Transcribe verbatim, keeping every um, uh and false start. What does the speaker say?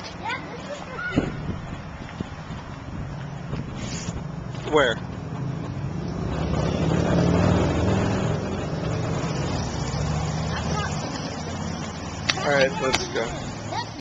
Yeah, this is graffiti. Where? I'm not. Alright, let's go.